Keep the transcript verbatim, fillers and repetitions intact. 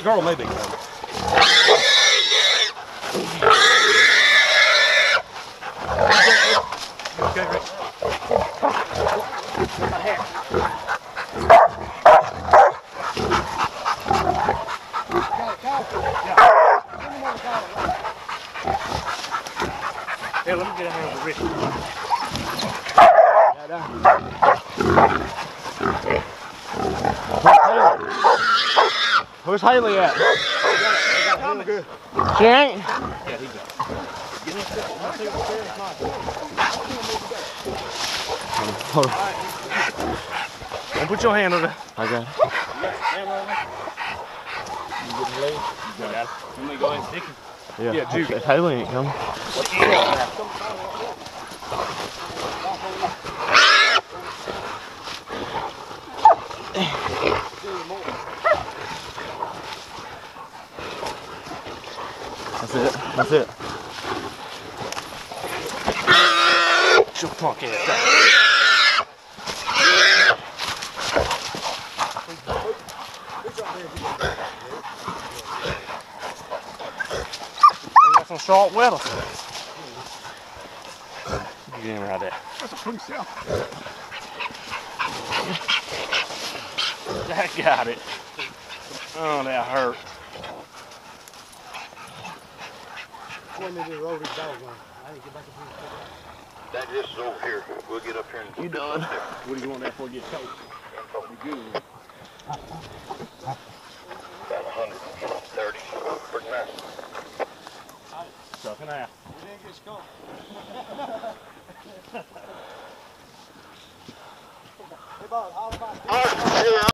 girl may be coming. Okay, Rick. My hat. Here, let me get in there with Rick. Where's Haley at? She ain't? Yeah, he got it. Hold on. Don't put your hand on it. I got it. You got it. Let me go ahead and stick it. Yeah, Yeah, Juke. if Haley ain't coming. That's it. That's it. Get your punk ass down. Got some salt weather. Get in right there. That's a pretty sound. That got it. Oh, that hurt. That just is over here. We'll get up here and You done? What do you want that for? Get cold. Be good. about one hundred thirty. Pretty nice. Sucking out. You didn't get skunked. Hey, Bob, how about All right, yeah.